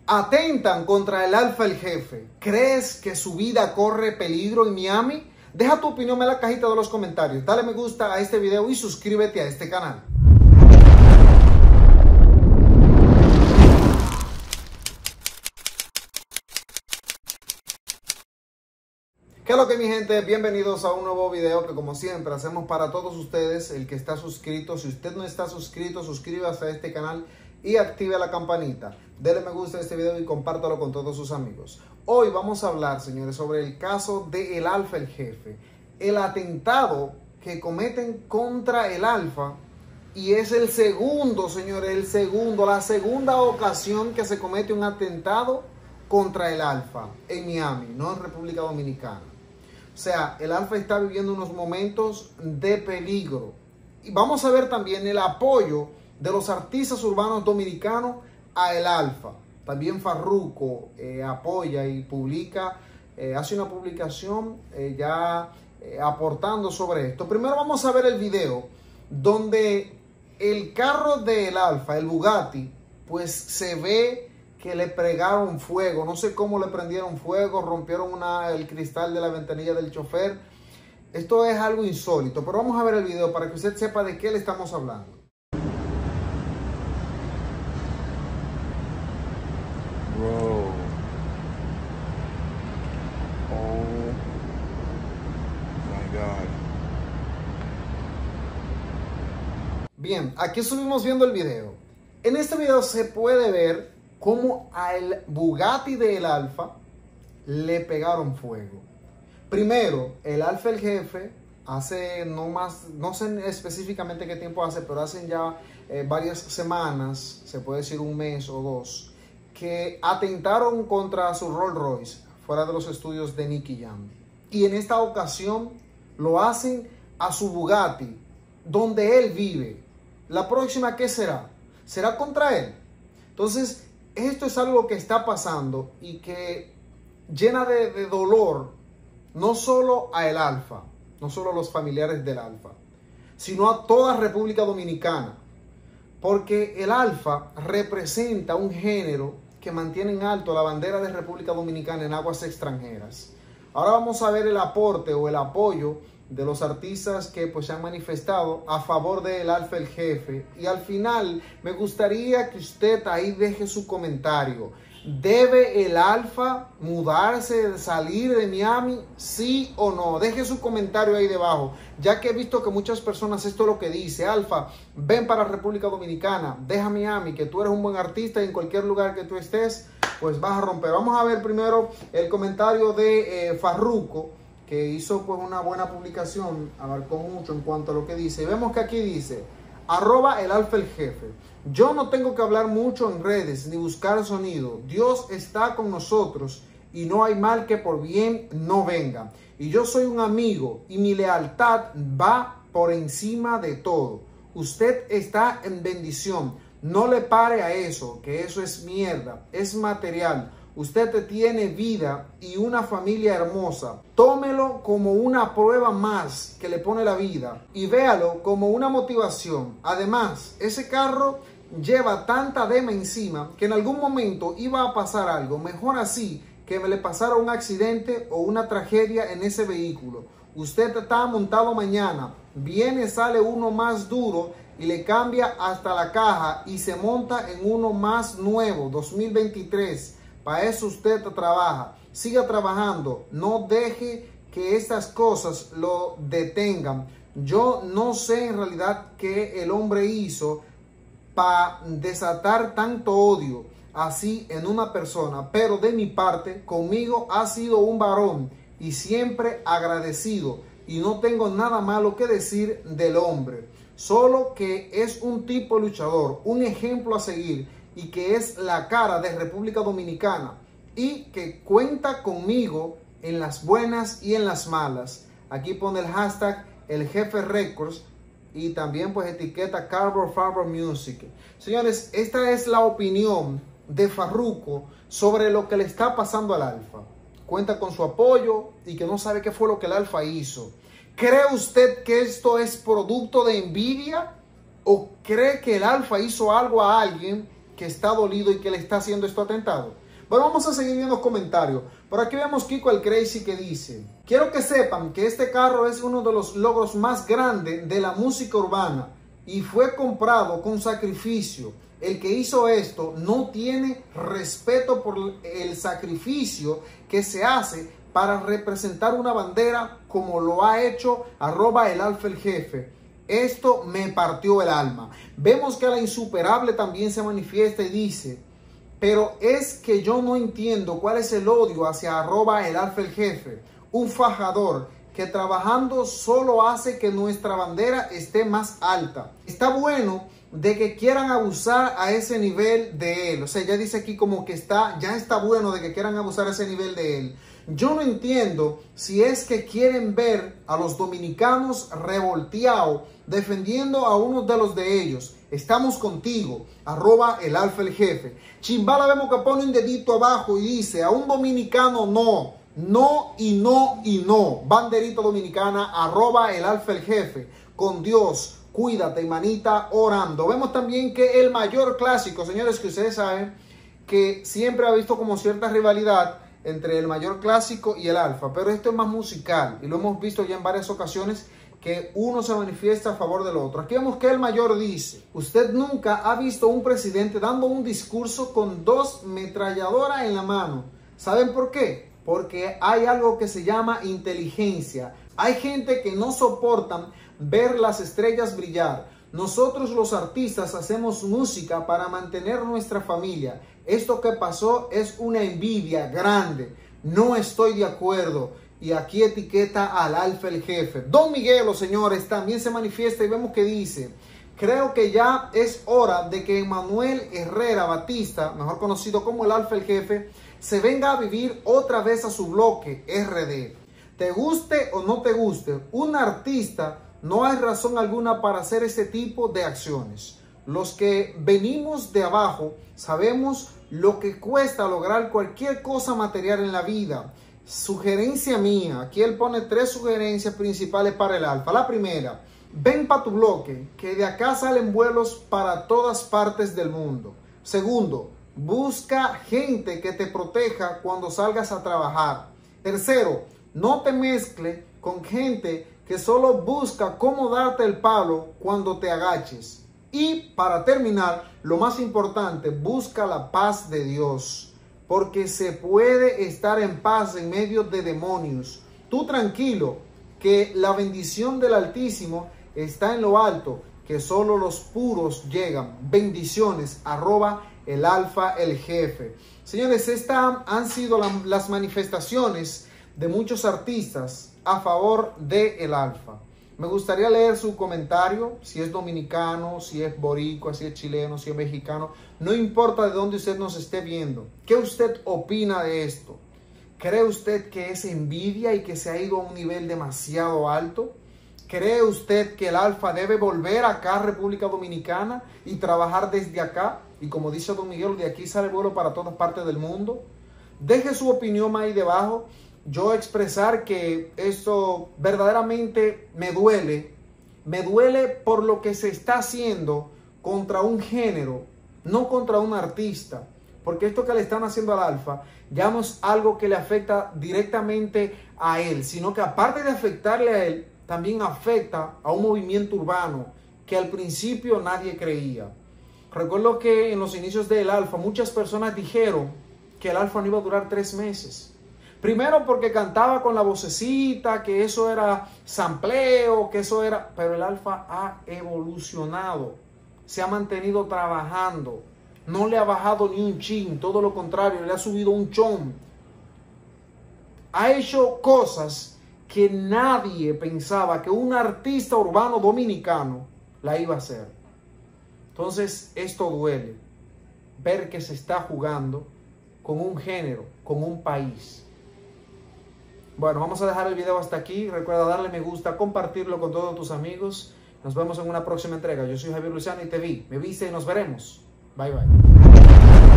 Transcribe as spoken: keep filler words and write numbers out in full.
Atentan contra el Alfa el jefe. ¿Crees que su vida corre peligro en Miami? Deja tu opinión en la cajita de los comentarios. Dale me gusta a este video y suscríbete a este canal. ¿Qué es lo que, mi gente? Bienvenidos a un nuevo video que, como siempre, hacemos para todos ustedes. El que está suscrito, si usted no está suscrito, suscríbase a este canal y active la campanita. Dele me gusta a este video y compártalo con todos sus amigos. Hoy vamos a hablar, señores, sobre el caso del Alfa el jefe. El atentado que cometen contra el Alfa. Y es el segundo, señores, el segundo, la segunda ocasión que se comete un atentado contra el Alfa en Miami, no en República Dominicana. O sea, el Alfa está viviendo unos momentos de peligro. Y vamos a ver también el apoyo de los artistas urbanos dominicanos a el Alfa. También Farruko eh, apoya y publica, eh, hace una publicación eh, ya eh, aportando sobre esto. Primero vamos a ver el video donde el carro del Alfa, el Bugatti, pues se ve que le pegaron fuego. No sé cómo le prendieron fuego, rompieron una, el cristal de la ventanilla del chofer. Esto es algo insólito, pero vamos a ver el video para que usted sepa de qué le estamos hablando. Bro. Oh my God. Bien, aquí estuvimos viendo el video. En este video se puede ver cómo al Bugatti del Alfa le pegaron fuego. Primero, el Alfa el jefe hace no más, no sé específicamente qué tiempo hace, pero hacen ya eh, varias semanas, se puede decir un mes o dos, que atentaron contra su Rolls Royce fuera de los estudios de Nicky Jam. Y en esta ocasión lo hacen a su Bugatti, donde él vive. La próxima, ¿qué será? ¿Será contra él? Entonces, esto es algo que está pasando y que llena de, de dolor no solo a el Alfa, no solo a los familiares del Alfa, sino a toda República Dominicana. Porque el Alfa representa un género que mantiene en alto la bandera de República Dominicana en aguas extranjeras. Ahora vamos a ver el aporte o el apoyo de los artistas que pues se han manifestado a favor del Alfa el jefe. Y al final me gustaría que usted ahí deje su comentario. ¿Debe el Alfa mudarse, salir de Miami? ¿Sí o no? Deje su comentario ahí debajo, ya que he visto que muchas personas esto es lo que dice: Alfa, ven para República Dominicana, deja Miami, que tú eres un buen artista y en cualquier lugar que tú estés, pues vas a romper. Vamos a ver primero el comentario de eh, Farruko, que hizo pues una buena publicación, abarcó mucho en cuanto a lo que dice. Y vemos que aquí dice: arroba el Alfa el jefe. Yo no tengo que hablar mucho en redes ni buscar sonido. Dios está con nosotros y no hay mal que por bien no venga. Y yo soy un amigo y mi lealtad va por encima de todo. Usted está en bendición. No le pare a eso, que eso es mierda, es material. Usted tiene vida y una familia hermosa. Tómelo como una prueba más que le pone la vida y véalo como una motivación. Además, ese carro lleva tanta dema encima que en algún momento iba a pasar algo. Mejor así que me le pasara un accidente o una tragedia en ese vehículo. Usted está montado mañana, viene, sale uno más duro y le cambia hasta la caja y se monta en uno más nuevo, dos mil veintitrés. Para eso usted trabaja. Siga trabajando. No deje que estas cosas lo detengan. Yo no sé en realidad qué el hombre hizo para desatar tanto odio así en una persona. Pero de mi parte, conmigo ha sido un varón y siempre agradecido. Y no tengo nada malo que decir del hombre. Solo que es un tipo luchador, un ejemplo a seguir. Y que es la cara de República Dominicana y que cuenta conmigo en las buenas y en las malas. Aquí pone el hashtag El Jefe Records y también pues etiqueta Carbon Farber Music. Señores, esta es la opinión de Farruko sobre lo que le está pasando al Alfa. Cuenta con su apoyo y que no sabe qué fue lo que el Alfa hizo. ¿Cree usted que esto es producto de envidia? ¿O cree que el Alfa hizo algo a alguien que está dolido y que le está haciendo esto atentado? Bueno, vamos a seguir viendo los comentarios. Por aquí vemos Kiko el Crazy que dice: quiero que sepan que este carro es uno de los logros más grandes de la música urbana y fue comprado con sacrificio. El que hizo esto no tiene respeto por el sacrificio que se hace para representar una bandera como lo ha hecho arroba el alfa el jefe. Esto me partió el alma. Vemos que la insuperable también se manifiesta y dice: pero es que yo no entiendo cuál es el odio hacia arroba el alfa el jefe, un fajador que trabajando solo hace que nuestra bandera esté más alta. Está bueno de que quieran abusar a ese nivel de él. O sea, ya dice aquí como que está, ya está bueno de que quieran abusar a ese nivel de él. Yo no entiendo si es que quieren ver a los dominicanos revolteados defendiendo a uno de los de ellos. Estamos contigo, arroba el alfa el jefe. Chimbala vemos que pone un dedito abajo y dice: a un dominicano no, no y no y no. Banderita dominicana, arroba el alfa el jefe. Con Dios, cuídate, manita, orando. Vemos también que el mayor clásico, señores, que ustedes saben que siempre ha visto como cierta rivalidad entre el mayor clásico y el alfa, pero esto es más musical y lo hemos visto ya en varias ocasiones que uno se manifiesta a favor del otro. Aquí vemos que el mayor dice: usted nunca ha visto un presidente dando un discurso con dos metralladoras en la mano. ¿Saben por qué? Porque hay algo que se llama inteligencia. Hay gente que no soportan ver las estrellas brillar. Nosotros los artistas hacemos música para mantener nuestra familia. Esto que pasó es una envidia grande. No estoy de acuerdo. Y aquí etiqueta al alfa el jefe. Don Miguelo, señores, también se manifiesta y vemos que dice: creo que ya es hora de que Manuel Herrera Batista, mejor conocido como el alfa el jefe, se venga a vivir otra vez a su bloque R D. Te guste o no te guste, un artista no hay razón alguna para hacer ese tipo de acciones. Los que venimos de abajo sabemos lo que cuesta lograr cualquier cosa material en la vida. Sugerencia mía, aquí él pone tres sugerencias principales para el alfa. La primera: ven para tu bloque, que de acá salen vuelos para todas partes del mundo. Segundo, busca gente que te proteja cuando salgas a trabajar. Tercero, no te mezcle con gente que solo busca cómo darte el palo cuando te agaches. Y para terminar, lo más importante, busca la paz de Dios. Porque se puede estar en paz en medio de demonios. Tú tranquilo, que la bendición del Altísimo está en lo alto, que solo los puros llegan. Bendiciones, arroba el alfa el jefe. Señores, estas han sido la, las manifestaciones de muchos artistas a favor de el alfa. Me gustaría leer su comentario, si es dominicano, si es boricua, si es chileno, si es mexicano. No importa de dónde usted nos esté viendo. ¿Qué usted opina de esto? ¿Cree usted que es envidia y que se ha ido a un nivel demasiado alto? ¿Cree usted que el alfa debe volver acá a República Dominicana y trabajar desde acá? Y como dice Don Miguel, de aquí sale vuelo para todas partes del mundo. Deje su opinión ahí debajo. Yo expresar que esto verdaderamente me duele, me duele por lo que se está haciendo contra un género, no contra un artista, porque esto que le están haciendo al alfa ya no es algo que le afecta directamente a él, sino que aparte de afectarle a él, también afecta a un movimiento urbano que al principio nadie creía. Recuerdo que en los inicios del alfa muchas personas dijeron que el alfa no iba a durar tres meses. Primero porque cantaba con la vocecita, que eso era sampleo, que eso era... Pero el alfa ha evolucionado, se ha mantenido trabajando, no le ha bajado ni un chin, todo lo contrario, le ha subido un chón. Ha hecho cosas que nadie pensaba que un artista urbano dominicano la iba a hacer. Entonces esto duele, ver que se está jugando con un género, con un país. Bueno, vamos a dejar el video hasta aquí. Recuerda darle me gusta, compartirlo con todos tus amigos. Nos vemos en una próxima entrega. Yo soy Javier Luciano y te vi, me viste y nos veremos. Bye, bye.